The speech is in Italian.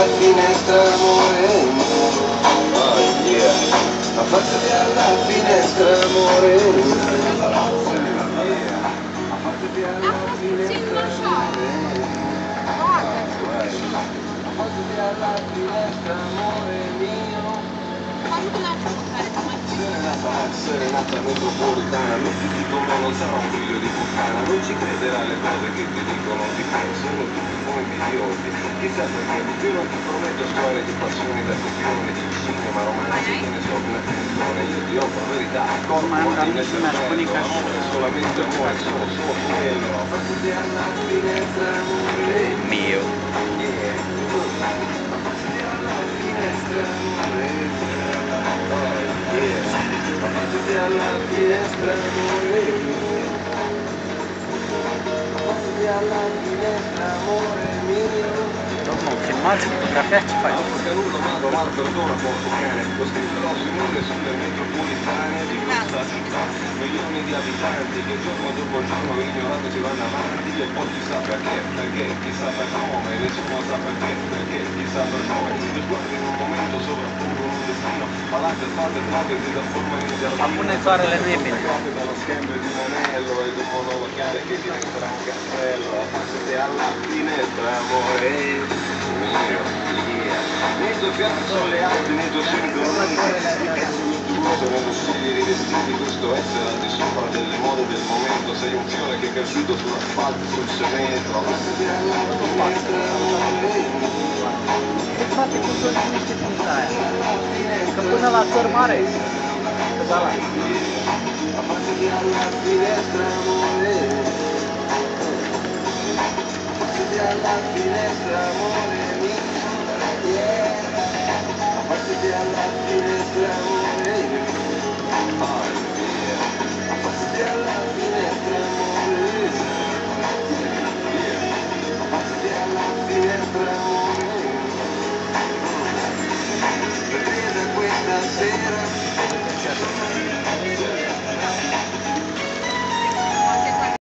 alla finestra, amore mio. Oh yeah. Affacciati alla finestra, amore mio. Affacciati alla finestra, amore mio. Affacciati alla finestra, amore mio. Serenata metropolitana, non ti dico me, non sarò un figlio di puttana, non ci crederà alle cose che ti dicono, ti sono tutti come idioti, chissà perché, io non ti prometto storie di passioni da copione, di cinema, romanzi, che ne so, una canzone, io ti offro verità, corpo, anima e cervello, amore, solamente amore, solo quello, affacciati alla finestra, amore mio. affacciati alla finestra, amore affacciati alla finestra, amore mio. Affacciati alla finestra, amore mio. Dopo filmati, fotografia ci fai. Non frega nulla, ma perdona porco cane. Lo scriverò sui muri e sulle metropolitane di questa città. Milioni di abitanti che giorno dopo giorno ignorati ci vanno avanti. E poi chissà perché, chissà per come. Nessuno sa perché, chissà per come. Gli sguardi in un momento sovrappongono un destino. Palate, fate, che da forma in giardino. Appunnezzare le nemmine. Dallo scambio di un anello e dopo un nuovo chiave che diventerà un castello. Affacciati alla finestra, amore mio, nei tuoi fianchi sono le Alpi, nei tuoi sogni dormenti, sono stili rivestiti, questo essere al di sopra delle mode del momento, sei un fiore che è cresciuto sull'asfalto, sul cemento, affacciati alla finestra, amore mio. Infatti cosa riuscite a fare? Che cosa va a fermare? Cosa va? Affacciati alla finestra, amore mio. Affacciati alla finestra, amore mio. Yeah. Affacciati alla finestra, amore mio.